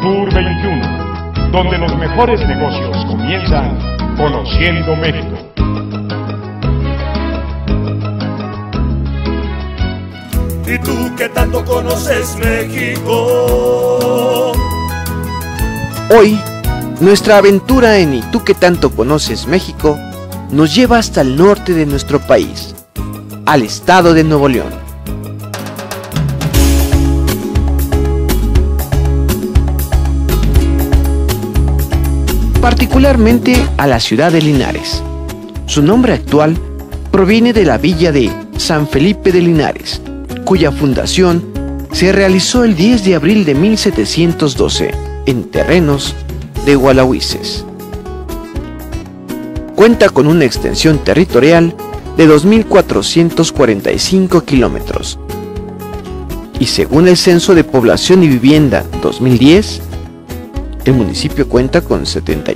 Tour 21, donde los mejores negocios comienzan conociendo México. ¿Y tú qué tanto conoces México? Hoy, nuestra aventura en ¿Y tú qué tanto conoces México? Nos lleva hasta el norte de nuestro país, al estado de Nuevo León. Particularmente a la ciudad de Linares. Su nombre actual proviene de la villa de San Felipe de Linares, cuya fundación se realizó el 10 de abril de 1712 en terrenos de Gualahuises. Cuenta con una extensión territorial de 2.445 kilómetros y según el Censo de Población y Vivienda 2010, el municipio cuenta con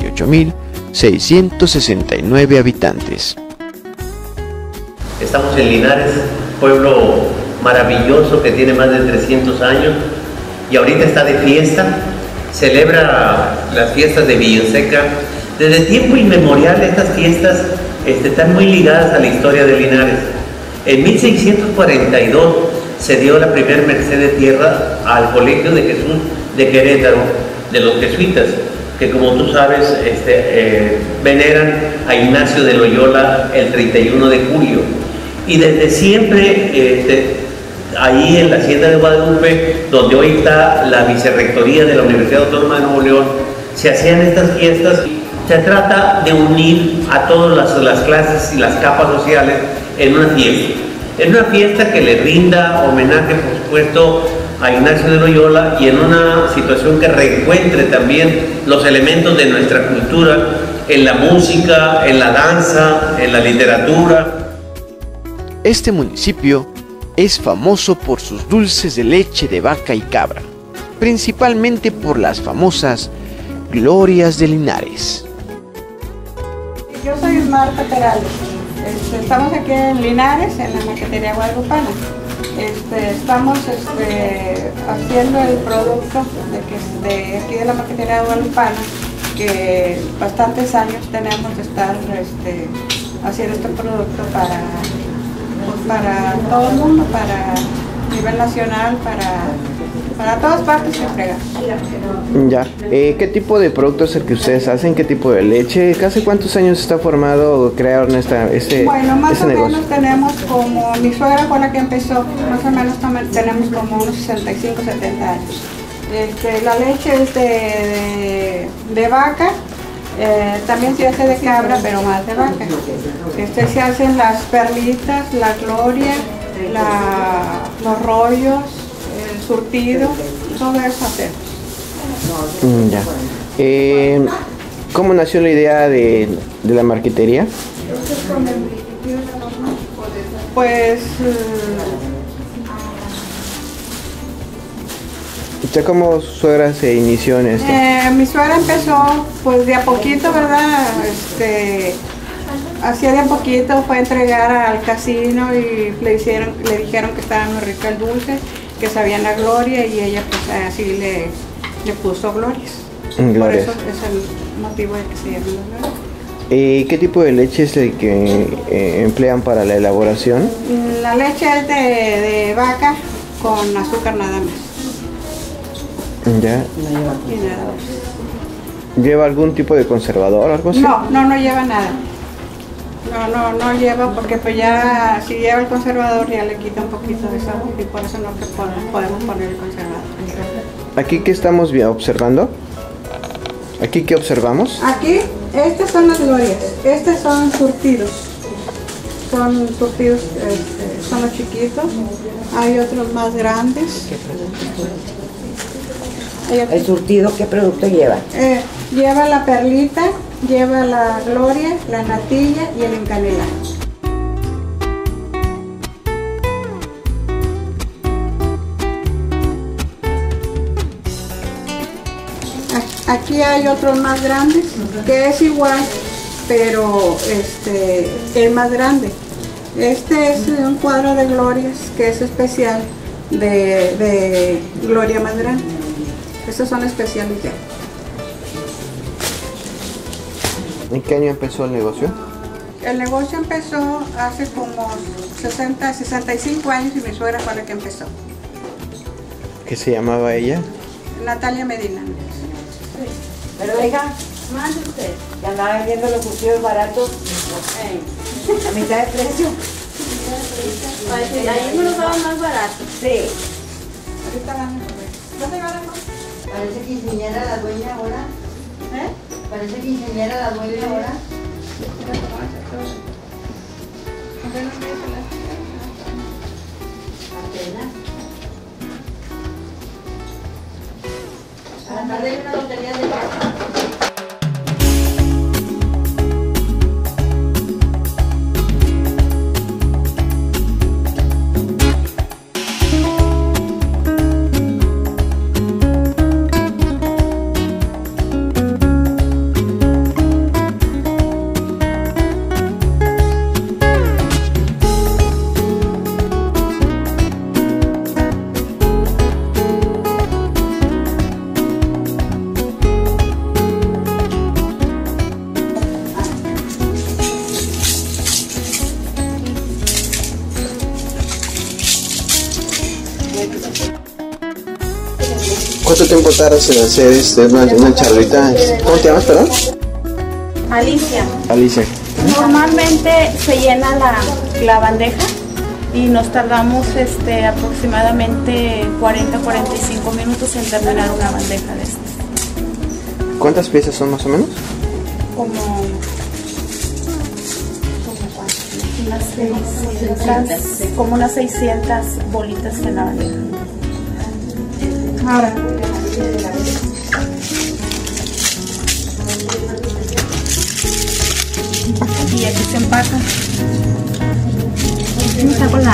78.669 habitantes. Estamos en Linares, pueblo maravilloso que tiene más de 300 años y ahorita está de fiesta, celebra las fiestas de Villaseca. Desde tiempo inmemorial estas fiestas están muy ligadas a la historia de Linares. En 1642 se dio la primera merced de tierra al Colegio de Jesús de Querétaro, de los jesuitas, que como tú sabes veneran a Ignacio de Loyola el 31 de julio. Y desde siempre, ahí en la hacienda de Guadalupe, donde hoy está la vicerrectoría de la Universidad Autónoma de Nuevo León, se hacían estas fiestas. Se trata de unir a todas las clases y las capas sociales en una fiesta. En una fiesta que le rinda homenaje, por supuesto, a Ignacio de Loyola y en una situación que reencuentre también los elementos de nuestra cultura en la música, en la danza, en la literatura. Este municipio es famoso por sus dulces de leche de vaca y cabra, principalmente por las famosas glorias de Linares. Yo soy Marta Perales. Estamos aquí en Linares, en la maquetería guadalupana. Estamos haciendo el producto de aquí de la maquetería guadalupana, que bastantes años tenemos de estar haciendo este producto para todo el mundo, para nivel nacional, para todas partes se entrega. Ya. ¿Qué tipo de producto es el que ustedes hacen? ¿Qué tipo de leche? ¿Hace cuántos años está formado o crearon Bueno, más o negocio? menos tenemos como, mi suegra fue la que empezó, más o menos tenemos como unos 65, 70 años. La leche es de vaca, también se hace de cabra, pero más de vaca. Se hacen las perlitas, la gloria, los rollos, el surtido, todo eso hacemos. Ya. ¿Cómo nació la idea de la marquetería? Pues ¿Usted como suegra se inició en esto? mi suegra empezó pues de a poquito, ¿verdad? Hacía de a poquito, fue a entregar al casino y le dijeron que estaba muy rico el dulce, que sabían la gloria y ella pues así le puso glorias. Por eso es el motivo de que se llame la gloria. ¿Y qué tipo de leche es el que emplean para la elaboración? La leche es de vaca con azúcar nada más. Ya. Y nada más. ¿Lleva algún tipo de conservador o algo así? No lleva nada. No lleva porque pues ya si lleva el conservador ya le quita un poquito de sabor y por eso no podemos poner el conservador. ¿Aquí qué estamos observando? ¿Aquí qué observamos? Aquí, estas son las glorias, estos son surtidos. Son surtidos, son los chiquitos. Hay otros más grandes. ¿El surtido qué producto lleva? Lleva la perlita, lleva la gloria, la natilla y el encanelado. Aquí hay otros más grandes, que es igual, pero es más grande. Este es un cuadro de glorias que es especial de gloria más grande. Estos son especiales ya. ¿En qué año empezó el negocio? El negocio empezó hace como 65 años y mi suegra fue la que empezó. ¿Qué se llamaba ella? Natalia Medina. Pero oiga, mande usted, que andaba vendiendo los cuchillos baratos a mitad de precio. Ahí me los daban más baratos. Sí. Ahorita van a comer. ¿Dónde van a comer? Parece quinceañera la dueña ahora. ¿Eh? Parece quinceañera la dueña ahora. Apenas. A la tarde hay una lotería de casa. ¿Cuánto tiempo tardas en hacer una charlita? ¿Cómo te llamas, perdón? Alicia. Alicia. Normalmente se llena la bandeja y nos tardamos aproximadamente 40-45 minutos en terminar una bandeja de estas. ¿Cuántas piezas son más o menos? Como unas 600 bolitas en la bandeja. Ahora. Y aquí se empaca. ¿Cómo está con la?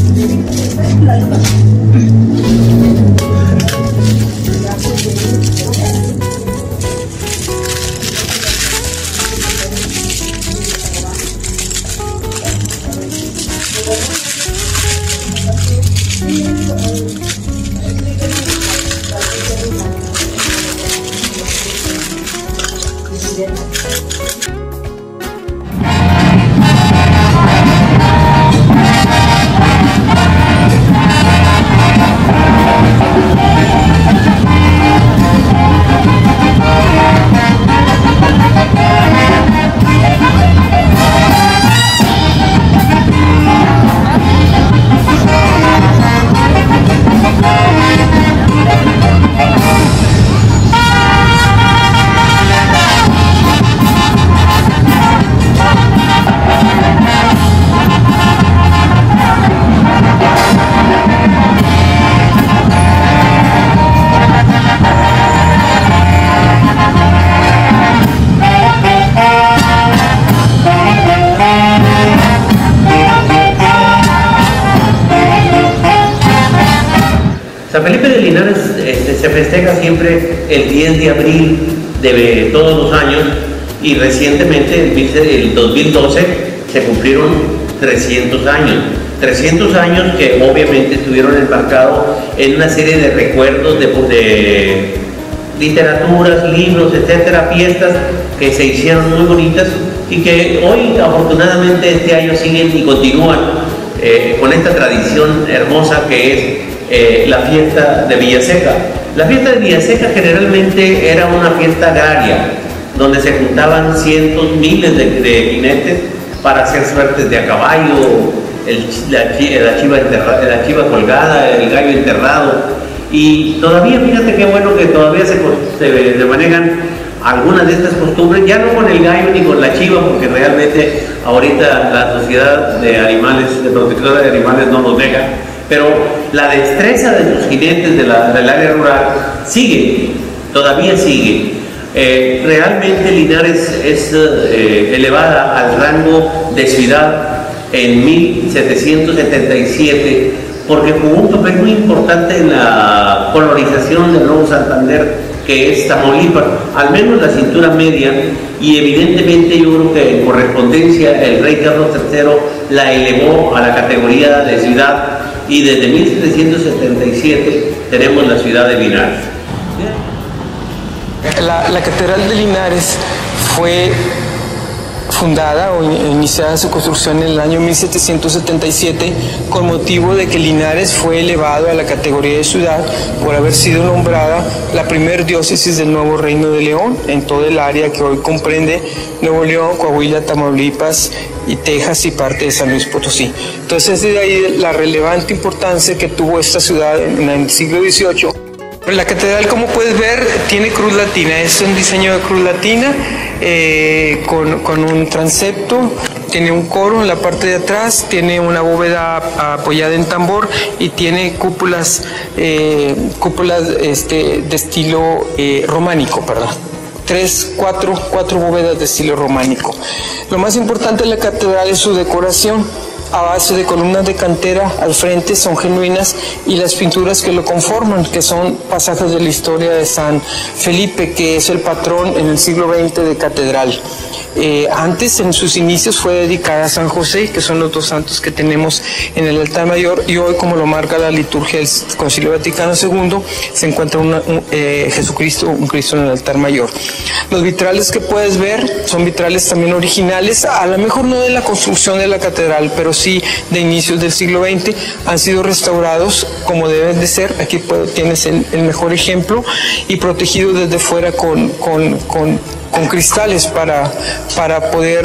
San Felipe de Linares se festeja siempre el 10 de abril de todos los años y recientemente, el 2012, se cumplieron 300 años. 300 años que obviamente estuvieron embarcados en una serie de recuerdos de literaturas, libros, etcétera, fiestas que se hicieron muy bonitas y que hoy afortunadamente este año siguen y continúan con esta tradición hermosa que es la fiesta de Villaseca. La fiesta de Villaseca generalmente era una fiesta agraria, donde se juntaban cientos, miles de jinetes para hacer suertes de a caballo, la chiva colgada, el gallo enterrado. Y todavía, fíjate qué bueno que todavía se manejan algunas de estas costumbres, ya no con el gallo ni con la chiva, porque realmente ahorita la sociedad de animales, de protección de animales no nos deja. Pero la destreza de los jinetes del área rural sigue, todavía sigue. Realmente Linares es elevada al rango de ciudad en 1777 porque jugó un papel muy importante en la colonización del Nuevo Santander, que es Tamaulipas, al menos la cintura media, y evidentemente yo creo que en correspondencia el rey Carlos III la elevó a la categoría de ciudad. Y desde 1777 tenemos la ciudad de Linares. La Catedral de Linares fue fundada o iniciada su construcción en el año 1777 con motivo de que Linares fue elevado a la categoría de ciudad por haber sido nombrada la primer diócesis del nuevo Reino de León en todo el área que hoy comprende Nuevo León, Coahuila, Tamaulipas y Texas y parte de San Luis Potosí. Entonces de ahí la relevante importancia que tuvo esta ciudad en el siglo XVIII. La catedral, como puedes ver, tiene cruz latina, es un diseño de cruz latina con un transepto, tiene un coro en la parte de atrás, tiene una bóveda apoyada en tambor y tiene cúpulas de estilo románico, perdón. Cuatro bóvedas de estilo románico. Lo más importante de la catedral es su decoración. A base de columnas de cantera al frente son genuinas y las pinturas que lo conforman, que son pasajes de la historia de San Felipe, que es el patrón en el siglo XX de catedral. Antes, en sus inicios, fue dedicada a San José, que son los dos santos que tenemos en el altar mayor, y hoy, como lo marca la liturgia del Concilio Vaticano II, se encuentra Jesucristo, un Cristo en el altar mayor. Los vitrales que puedes ver son vitrales también originales, a lo mejor no de la construcción de la catedral, pero sí de inicios del siglo XX, han sido restaurados como deben de ser. Aquí tienes el mejor ejemplo, y protegidos desde fuera con cristales para poder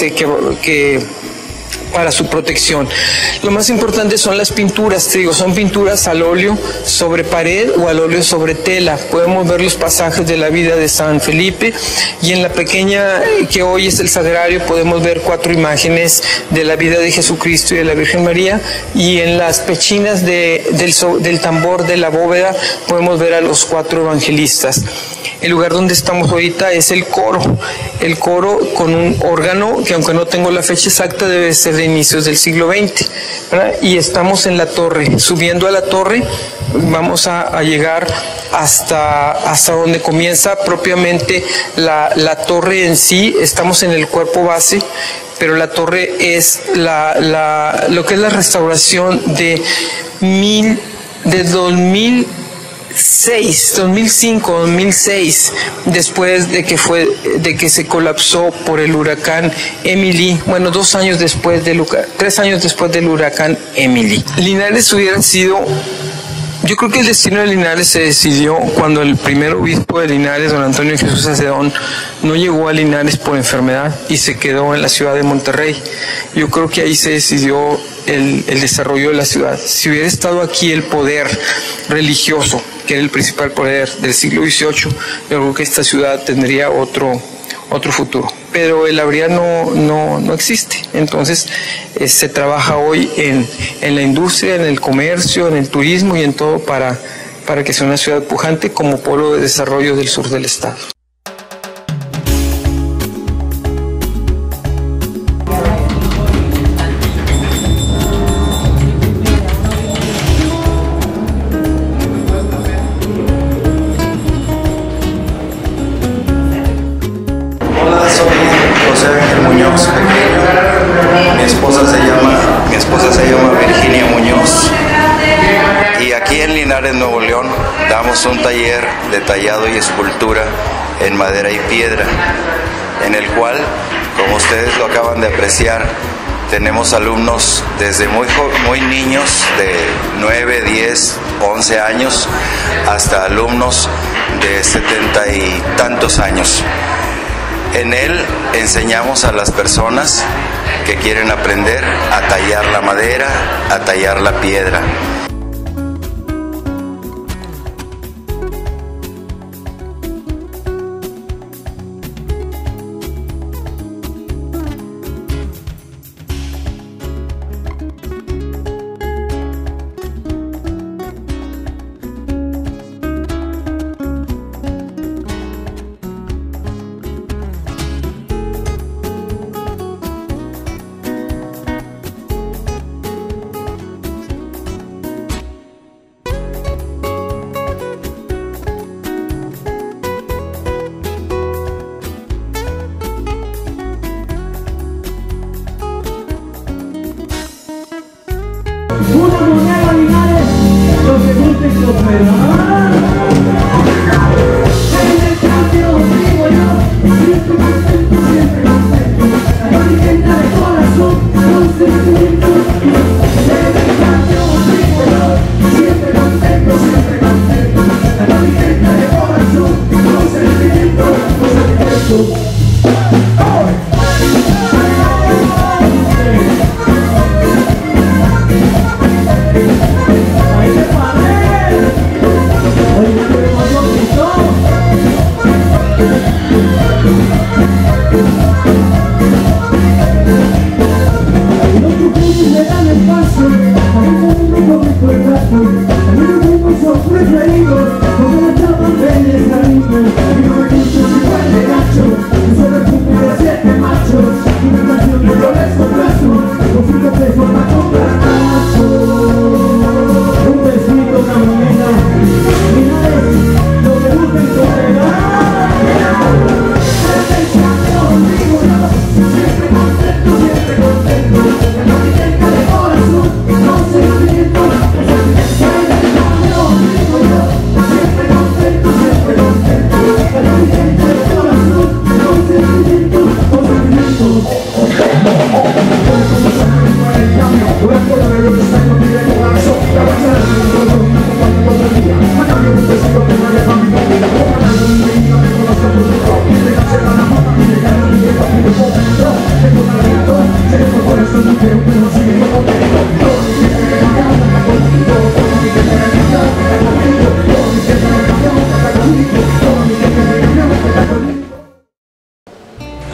para su protección. Lo más importante son las pinturas, te digo, son pinturas al óleo sobre pared o al óleo sobre tela. Podemos ver los pasajes de la vida de San Felipe, y en la pequeña que hoy es el sagrario podemos ver 4 imágenes de la vida de Jesucristo y de la Virgen María, y en las pechinas del tambor de la bóveda podemos ver a los 4 evangelistas. El lugar donde estamos ahorita es el coro con un órgano que, aunque no tengo la fecha exacta, debe ser de inicios del siglo XX, ¿verdad? Y estamos en la torre. Subiendo a la torre vamos a llegar hasta donde comienza propiamente la torre en sí. Estamos en el cuerpo base, pero la torre es lo que es la restauración de 2005, 2006, después de que se colapsó por el huracán Emily, 3 años después del huracán Emily. Linares hubiera sido, yo creo que el destino de Linares se decidió cuando el primer obispo de Linares, don Antonio Jesús Acedón, no llegó a Linares por enfermedad y se quedó en la ciudad de Monterrey. Yo creo que ahí se decidió el desarrollo de la ciudad. Si hubiera estado aquí el poder religioso, que era el principal poder del siglo XVIII, yo creo que esta ciudad tendría otro futuro. Pero el Avrián no existe. Entonces se trabaja hoy en la industria, en el comercio, en el turismo y en todo para que sea una ciudad pujante como polo de desarrollo del sur del estado. Nuevo León damos un taller de tallado y escultura en madera y piedra, en el cual, como ustedes lo acaban de apreciar, tenemos alumnos desde muy niños de 9, 10, 11 años hasta alumnos de 70 y tantos años. En él enseñamos a las personas que quieren aprender a tallar la madera, a tallar la piedra.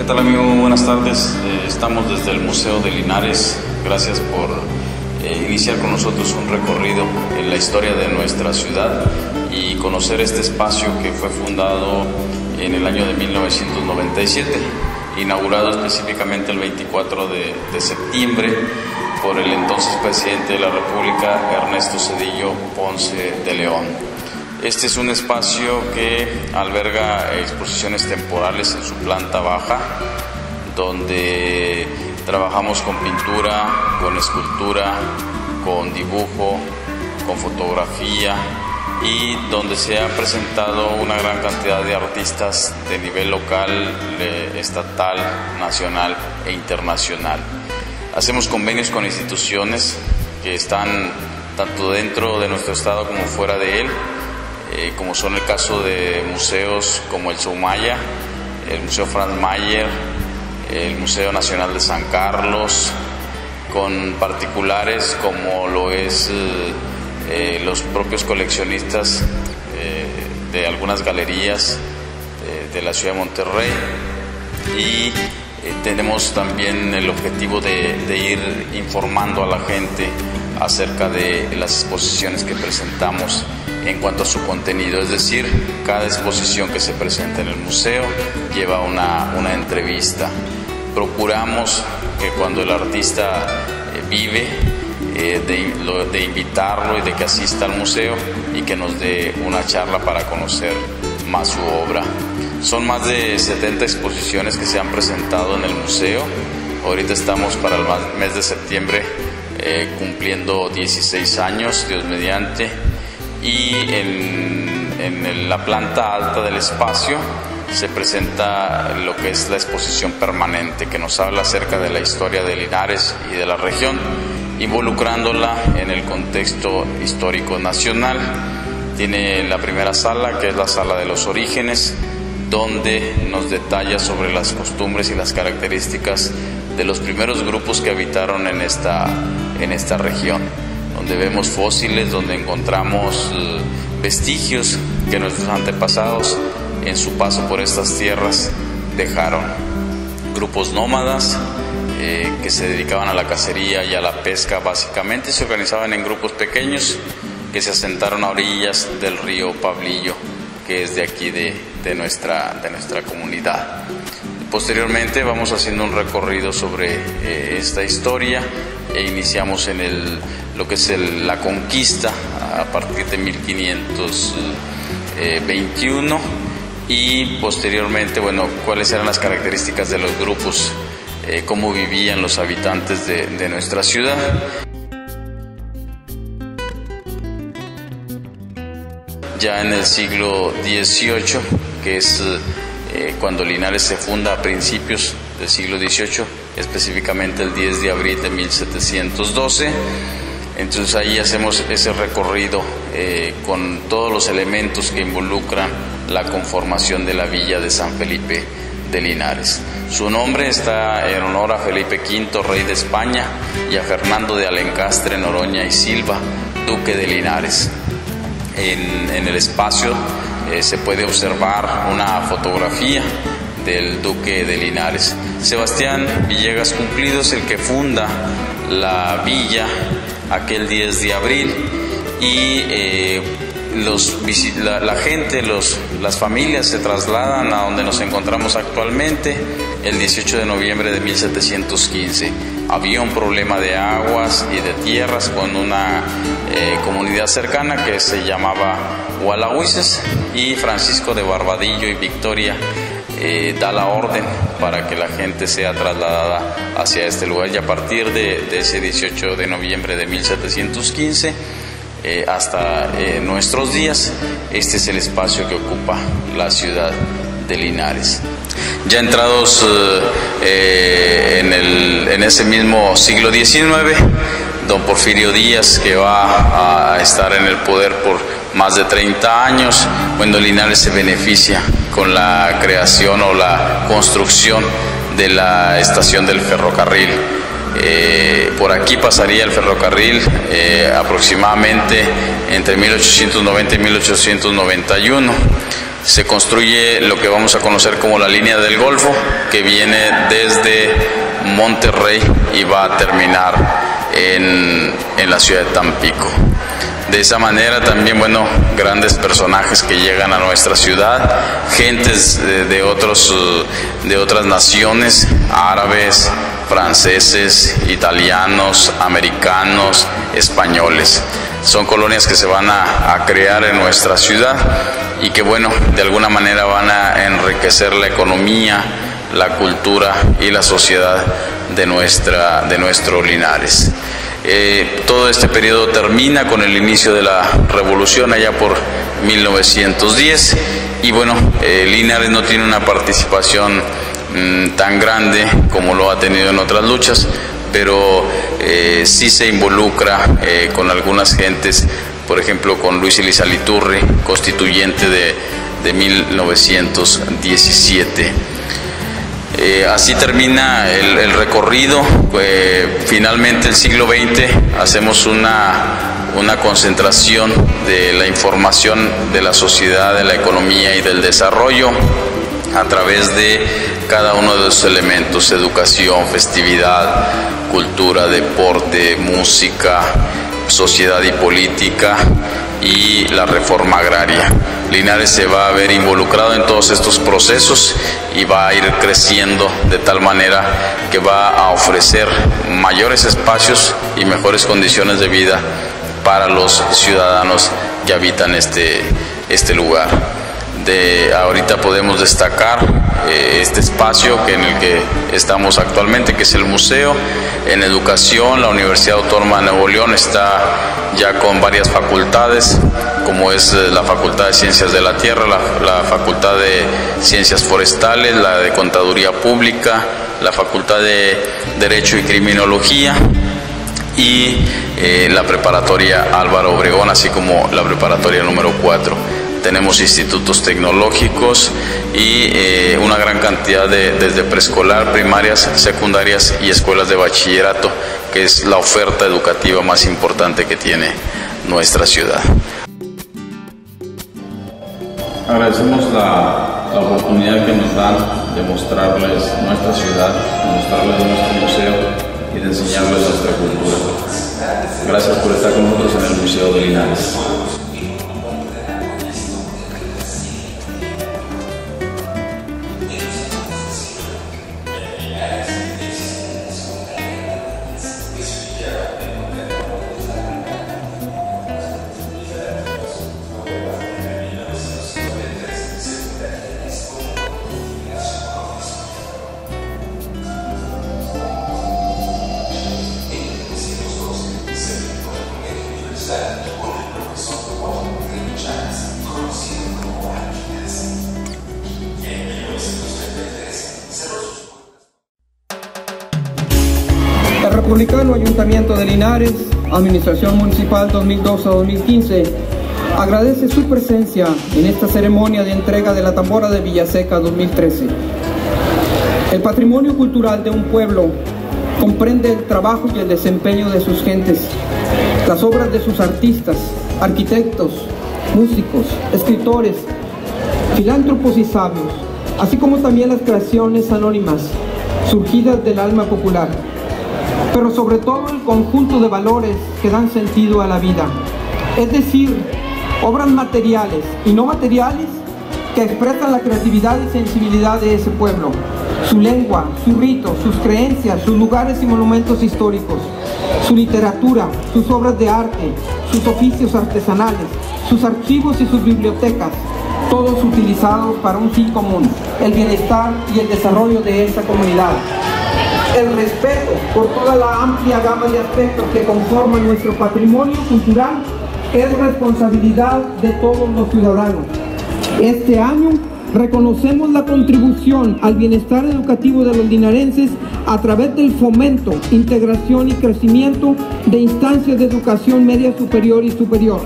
tal, amigo? Buenas tardes. Estamos desde el Museo de Linares. Gracias por iniciar con nosotros un recorrido en la historia de nuestra ciudad y conocer este espacio que fue fundado en el año de 1997, inaugurado específicamente el 24 de septiembre por el entonces presidente de la República, Ernesto Zedillo Ponce de León. Este es un espacio que alberga exposiciones temporales en su planta baja, donde trabajamos con pintura, con escultura, con dibujo, con fotografía, y donde se ha presentado una gran cantidad de artistas de nivel local, estatal, nacional e internacional. Hacemos convenios con instituciones que están tanto dentro de nuestro estado como fuera de él, como son el caso de museos como el Soumaya, el Museo Franz Mayer, el Museo Nacional de San Carlos, con particulares como lo es los propios coleccionistas de algunas galerías de la ciudad de Monterrey, y tenemos también el objetivo de ir informando a la gente acerca de las exposiciones que presentamos en cuanto a su contenido, es decir, cada exposición que se presenta en el museo lleva una entrevista. Procuramos que cuando el artista vive, de invitarlo y de que asista al museo y que nos dé una charla para conocer más su obra. Son más de 70 exposiciones que se han presentado en el museo. Ahorita estamos para el mes de septiembre cumpliendo 16 años, Dios mediante, y en la planta alta del espacio se presenta lo que es la exposición permanente, que nos habla acerca de la historia de Linares y de la región, involucrándola en el contexto histórico nacional. Tiene la primera sala, que es la sala de los orígenes, donde nos detalla sobre las costumbres y las características de los primeros grupos que habitaron en esta región, donde vemos fósiles, donde encontramos vestigios que nuestros antepasados en su paso por estas tierras dejaron. Grupos nómadas que se dedicaban a la cacería y a la pesca básicamente, se organizaban en grupos pequeños que se asentaron a orillas del río Pablillo, que es de aquí de nuestra comunidad. Posteriormente vamos haciendo un recorrido sobre esta historia e iniciamos en lo que es la conquista a partir de 1521 y posteriormente, cuáles eran las características de los grupos, cómo vivían los habitantes de nuestra ciudad. Ya en el siglo XVIII, que es cuando Linares se funda a principios del siglo XVIII, específicamente el 10 de abril de 1712. Entonces ahí hacemos ese recorrido con todos los elementos que involucran la conformación de la villa de San Felipe de Linares. Su nombre está en honor a Felipe V, rey de España, y a Fernando de Alencastre, Noroña y Silva, duque de Linares. En el espacio se puede observar una fotografía del duque de Linares. Gente Villegas Cumplido es el que funda la villa aquel 10 de abril y las familias se trasladan a donde nos encontramos actualmente el 18 de noviembre de 1715. Había un problema de aguas y de tierras con una comunidad cercana que se llamaba Hualahuises, y Francisco de Barbadillo y Victoria da la orden para que la gente sea trasladada hacia este lugar, y a partir de ese 18 de noviembre de 1715 hasta nuestros días, este es el espacio que ocupa la ciudad de Linares. Ya entrados en ese mismo siglo XIX, don Porfirio Díaz, que va a estar en el poder por más de 30 años, Linares se beneficia con la creación o la construcción de la estación del ferrocarril. Por aquí pasaría el ferrocarril aproximadamente entre 1890 y 1891. Se construye lo que vamos a conocer como la línea del Golfo, que viene desde Monterrey y va a terminar en la ciudad de Tampico. De esa manera también, bueno, grandes personajes que llegan a nuestra ciudad, gentes de otras naciones, árabes, franceses, italianos, americanos, españoles. Son colonias que se van a crear en nuestra ciudad y que, bueno, de alguna manera van a enriquecer la economía, la cultura y la sociedad de nuestro Linares. Todo este periodo termina con el inicio de la revolución allá por 1910 y bueno, Linares no tiene una participación tan grande como lo ha tenido en otras luchas, pero sí se involucra con algunas gentes, por ejemplo con Luis Elizalde Iturri, constituyente de 1917. Así termina el recorrido. Finalmente el siglo XX hacemos una concentración de la información de la sociedad, de la economía y del desarrollo a través de cada uno de los elementos: educación, festividad, cultura, deporte, música, sociedad y política y la reforma agraria. Linares se va a ver involucrado en todos estos procesos y va a ir creciendo de tal manera que va a ofrecer mayores espacios y mejores condiciones de vida para los ciudadanos que habitan este lugar. Ahorita podemos destacar este espacio en el que estamos actualmente, que es el museo. En educación, la Universidad Autónoma de Nuevo León está ya con varias facultades, como es la Facultad de Ciencias de la Tierra, la Facultad de Ciencias Forestales, la de Contaduría Pública, la Facultad de Derecho y Criminología y la Preparatoria Álvaro Obregón, así como la Preparatoria número 4. Tenemos institutos tecnológicos y una gran cantidad desde preescolar, primarias, secundarias y escuelas de bachillerato, que es la oferta educativa más importante que tiene nuestra ciudad. Agradecemos la oportunidad que nos dan de mostrarles nuestra ciudad, de mostrarles nuestro museo y de enseñarles nuestra cultura. Gracias por estar con nosotros en el Museo de Linares. El Republicano Ayuntamiento de Linares, Administración Municipal 2012-2015, agradece su presencia en esta ceremonia de entrega de la Tambora de Villaseca 2013. El patrimonio cultural de un pueblo comprende el trabajo y el desempeño de sus gentes, las obras de sus artistas, arquitectos, músicos, escritores, filántropos y sabios, así como también las creaciones anónimas surgidas del alma popular, pero sobre todo el conjunto de valores que dan sentido a la vida, es decir, obras materiales y no materiales que expresan la creatividad y sensibilidad de ese pueblo, su lengua, sus ritos, sus creencias, sus lugares y monumentos históricos, su literatura, sus obras de arte, sus oficios artesanales, sus archivos y sus bibliotecas, todos utilizados para un fin común, el bienestar y el desarrollo de esa comunidad. El respeto por toda la amplia gama de aspectos que conforman nuestro patrimonio cultural es responsabilidad de todos los ciudadanos. Este año reconocemos la contribución al bienestar educativo de los linarenses a través del fomento, integración y crecimiento de instancias de educación media superior y superior.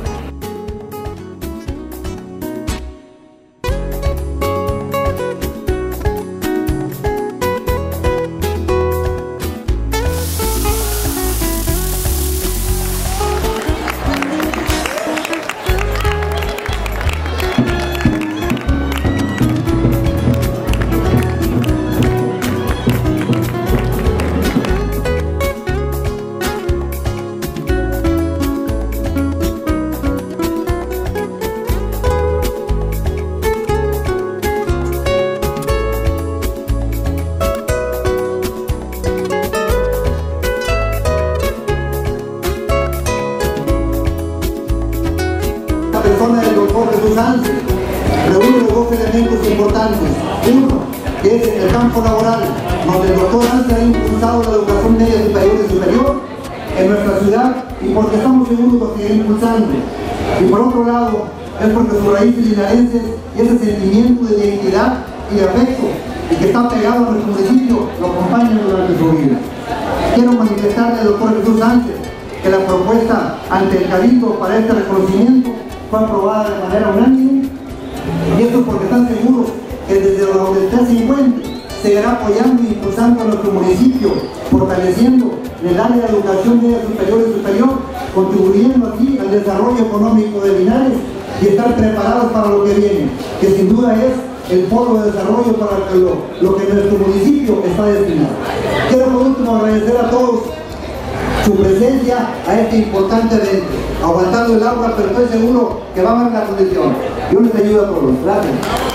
reúne dos elementos importantes. Uno, que es el campo laboral, donde el doctor Arce ha impulsado la educación media superior y superior en nuestra ciudad, y porque estamos seguros de que seguirá impulsando. Y por otro lado, es porque sus raíces linarenses y ese sentimiento de identidad y de afecto y que está pegado a nuestro municipio lo acompañan durante su vida. Quiero manifestarle al doctor Jesús Sánchez que la propuesta ante el Cabildo para este reconocimiento fue aprobada de manera unánime, y esto porque están seguros que desde donde usted se encuentre seguirá apoyando y impulsando a nuestro municipio, fortaleciendo el área de educación media superior y superior, contribuyendo así al desarrollo económico de Linares y estar preparados para lo que viene, que sin duda es el polo de desarrollo para lo que nuestro municipio está destinado. Quiero por último agradecer a todos su presencia a este importante evento, aguantando el agua, pero estoy seguro que va a haber la condición. Dios les ayude a todos. Gracias.